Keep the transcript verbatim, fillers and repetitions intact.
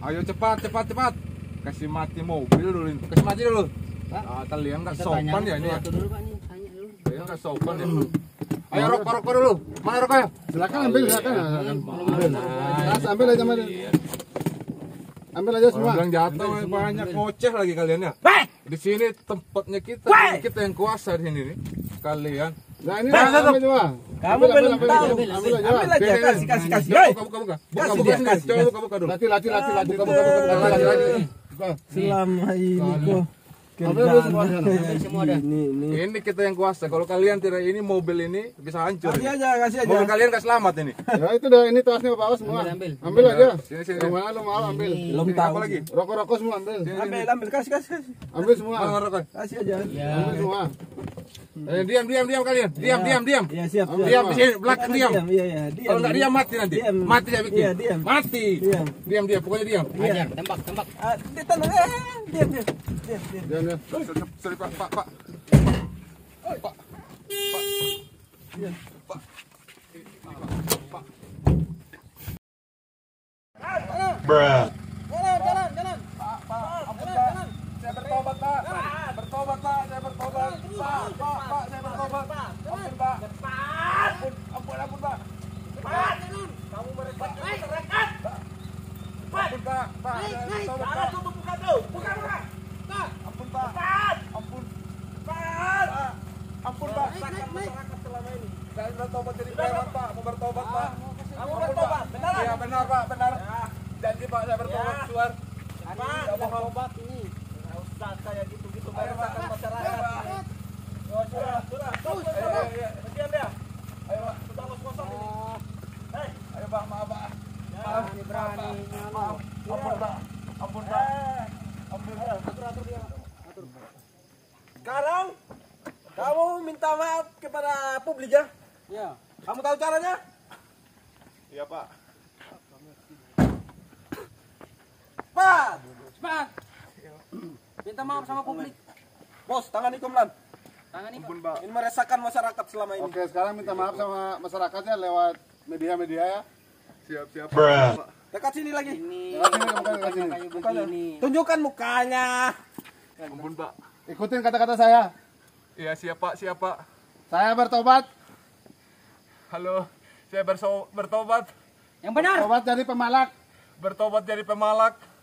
Ayo cepat, cepat, cepat. Kasih mati mobil dulu ini. Kasih mati dulu. Ah, kalian nggak sopan ya ini ya. Dulu, Pak, nih. Tanya dulu. Kalian nggak sopan ya. Ayo rokok, rokok dulu. Mana rokoknya? Silakan ambil, silakan. Ambil. Mas, ambil aja mari. Ambil aja semua. Orang bilang jatuh banyak ngoceh lagi kalian ya. Di sini tempatnya kita, kita yang kuasa di sini nih. Kalian. Nah, ini ambil coba. Kamu belum tahu. Ambil aja. Ambil aja, kasih kasih kasih. Buka, buka, buka. Buka, buka sendiri. Coba buka, buka dulu. Lati, lati, lati, lati. Buka, buka, buka, buka, lati, lati. Selama ini kok Ambil dulu semua sana. Ambil semua dah. ini ini. Ini kita yang kuasa. Kalau kalian tidak ini mobil ini bisa hancur. Kasih ini. aja, kasih aja. Mobil kalian nggak selamat ini. Ya itu dah, ini tasnya bapak semua. Ambil, ambil. Ambil aja. Sini, sini. Yang mana lu mau ambil? Belum Ini tahu apa lagi? Rokok-rokok semua ambil. Sini, Ambil, sini. ambil, kasih kasih kasih. Ambil semua. Mana rokok? Kasih aja. Ya. Ambil semua. Eh, diam, diam, diam kalian. Diam, diam, diam. Iya, siap. Ambil. Diam di sini, belakang diam. Diam, iya, iya. Diam. Kalau nggak diam mati nanti. Diam. Mati ya bikin. Iya, diam. Mati. Diam. Diam, diam. Pokoknya diam. Ajar, tembak, tembak. Ah, di tanah. Eh, diam, diam. Diam, diam. Diam, diam. Sorry, sorry, Pak, Pak, Pak. Pak. Pak. Diam. Pak. Jalan, jalan, jalan. Ampun, Pak. Saya bertobat, Pak. Bertobat, Pak. Saya bertobat. Pak, Pak, Pak, saya bertobat. Ampun, Pak. Ampun, ampun, ampun, Pak. Pak, kamu meresahkan masyarakat. Ampun, Pak. Pak, saya bertobat, Pak. Buka tuh. Buka, buka. Ampun, Pak. Ampun. Pak. Ampun, Pak. Masyarakat selama ini. Saya bertobat jadi preman, Pak. Mau bertobat, Pak. Kamu Ampun, bertobat, Pak. beneran? Iya, benar, Pak. Benar. Janji, Pak. Saya bertobat. Ya. Keluar. Pak, Tidak bohong. obat ini. Nggak usah kayak gitu-gitu Ayo, meresahkan Pak. masyarakat. Ayo, Pak. Oh, sudah, sudah. Stop, Ayo, stop. ayo, ayo. Diam dia. Ayo, Pak. Sudah kos-kosan ini. Hei, Ayo, Pak. Maaf, Pak. Maaf, Berani, berani. maaf. Ampun, Pak. Ampun, Pak. eh. Ampun, Ayo, Pak. atur, atur dia. Atur. Sekarang kamu minta maaf kepada publik ya? Ya. Kamu tahu caranya? Iya, Pak. Cepat. Cepat. Minta maaf sama publik. Bos, tangani Komlan. Tangani, Pak. Ampun, Pak. Ini meresahkan masyarakat selama ini. Oke, sekarang minta maaf sama masyarakatnya lewat media-media ya. Siap, siap. Pak. Dekat sini lagi. Ini Dekat sini, dekat sini, dekat sini. kayak Mukanya. begini. Tunjukkan mukanya. Ampun, Pak. Ikutin kata-kata saya. Iya, siap, Pak. Siap, Pak. Saya bertobat. Halo. Saya berso bertobat. Yang benar. Bertobat dari pemalak. Bertobat jadi pemalak.